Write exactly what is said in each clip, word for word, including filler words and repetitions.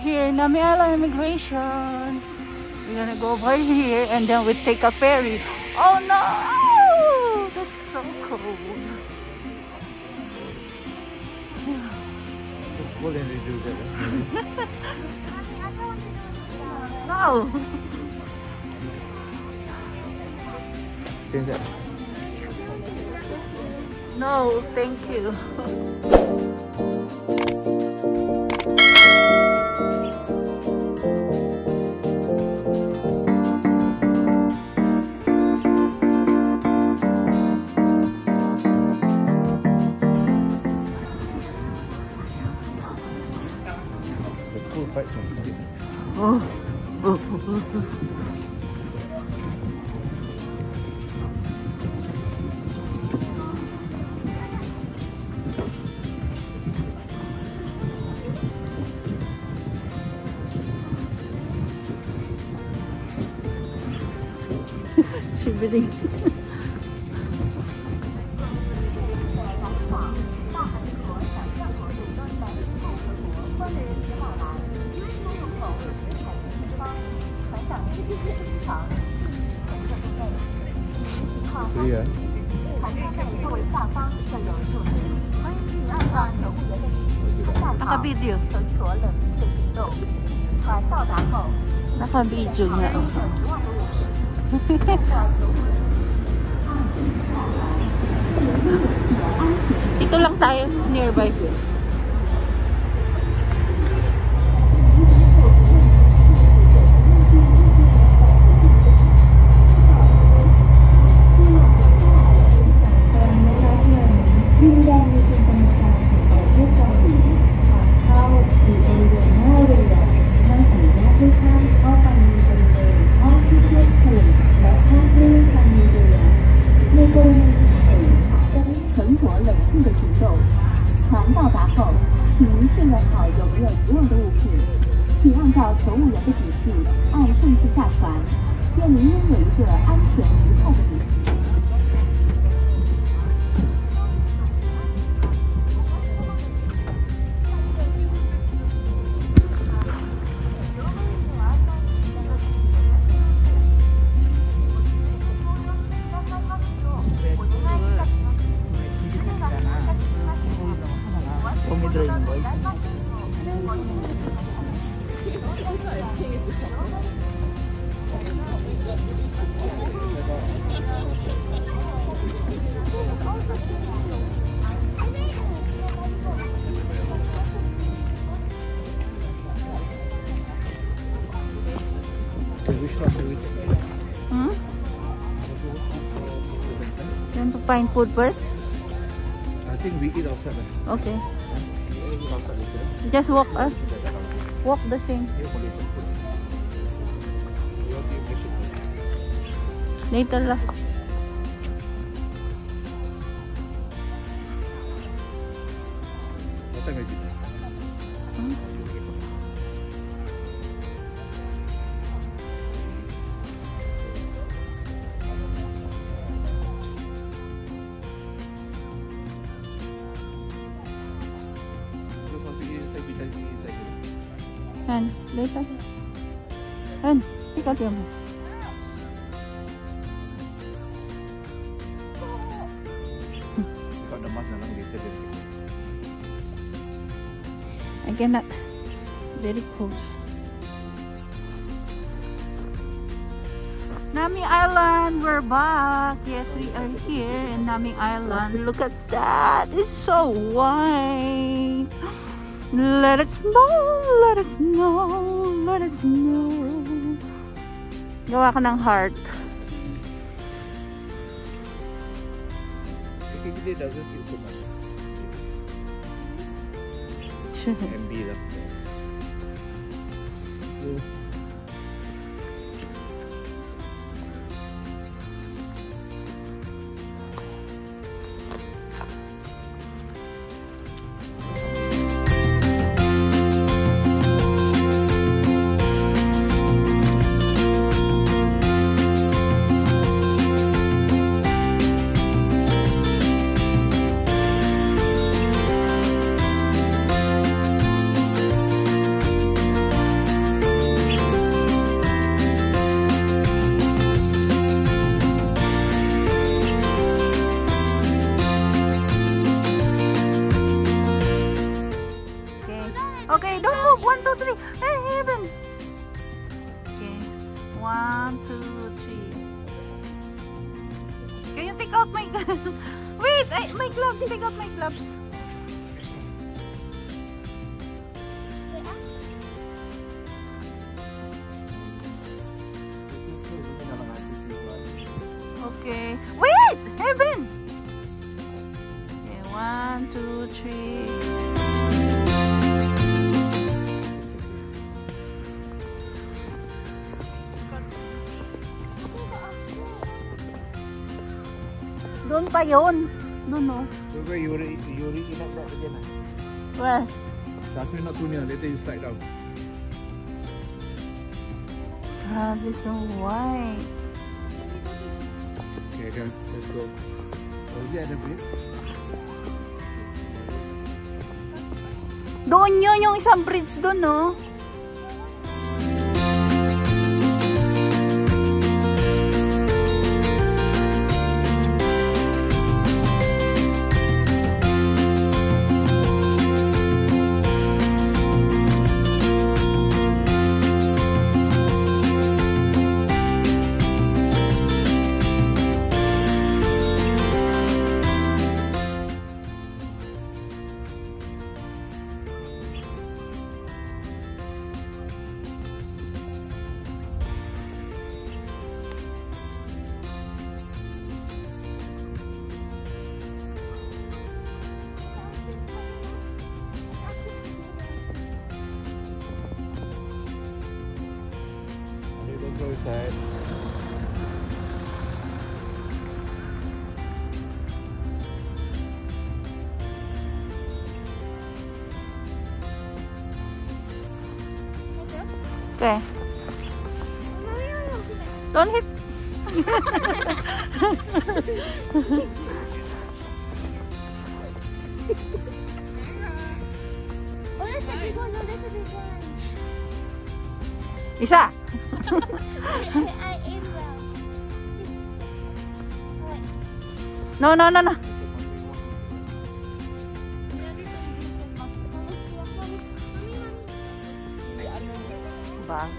here, Nami Island immigration. We're gonna go over here and then we take a ferry. Oh no! That's so cold. What did they do there? No! No, thank you. Oh, oh, oh, oh. Shivering. Yeah. Naka-video. Naka-video nga. Dito lang tayo, nearby. Hmm? You want to find food first? I think we eat outside. Okay. Just walk us. Walk the same. Later lah. What time is it? Hmm? And later. And pick up your mask. I cannot. Very cold. Nami Island, we're back. Yes, we are here in Nami Island. Look at that. It's so white. Let it snow, let it snow, let it snow. Gawa ka ng heart. It doesn't feel so much. M B lang. don't move. One, two, three. Hey, Heaven. Okay. One, two, three. Can you take out my... Wait! I, my gloves. Take out my gloves. Okay. Wait! Heaven! Okay, one, two, three. Doon pa yun. Doon, no? Where you already, you already eat that again. Where? Trust me, not too near. Later you slide down. Ah, this is so white. Okay, okay. Let's go. Oh, yeah, the bridge. Doon yun, yung isang bridge doon, no? Go inside. Okay. Don't hit. Oh, that's a big one. No, that's a big one. Isa. I aim well. No, no, no, no. Bago.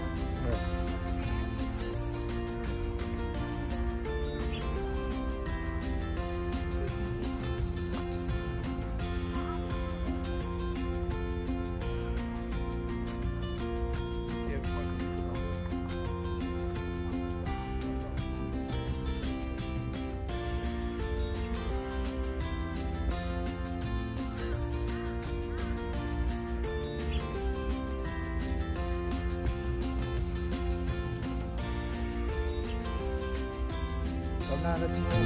Come now, let's go.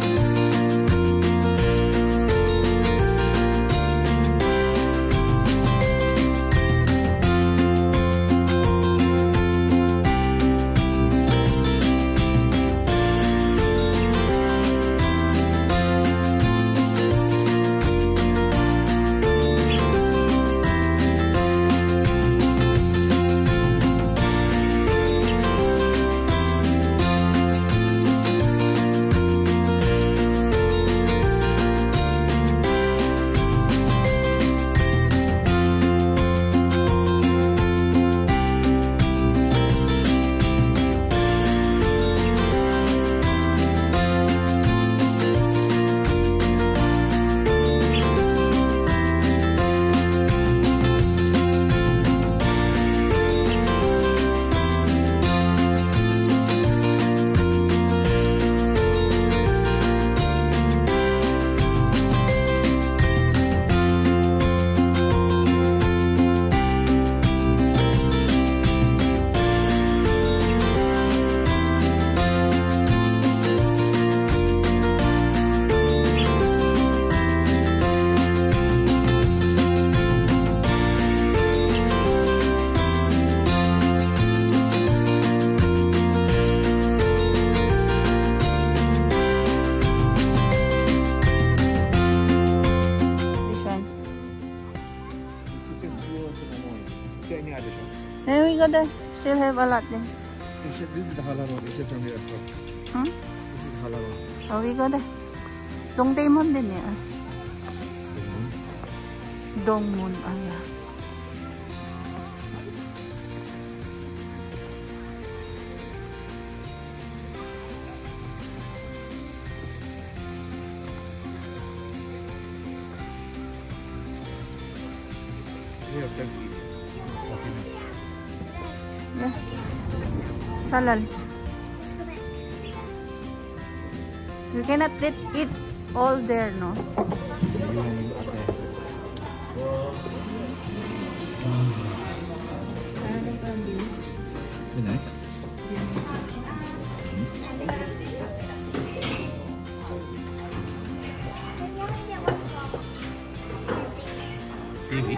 There we go there. Still have a lot there. This is the halal one. This is from here. Hmm? This is halal one. Oh, we go there. Dongdaemon din yan. Dongmun, ah yeah. Yeah. Salal. You cannot eat, eat all there, no? Very nice. T V.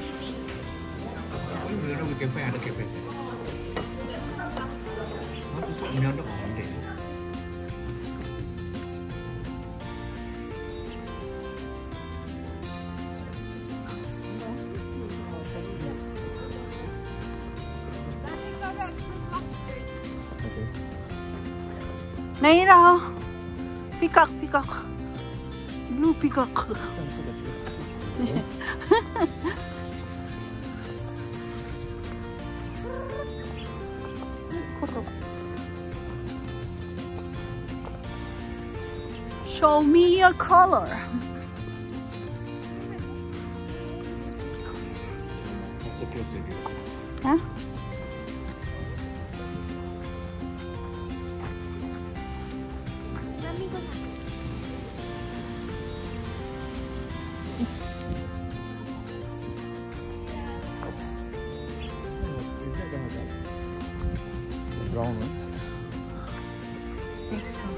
Nó đâu cái phe nó cái phe. Nó nó ổn định. Naira, peacock, peacock, blue peacock. Show me your color. Huh? Brown one. I think so.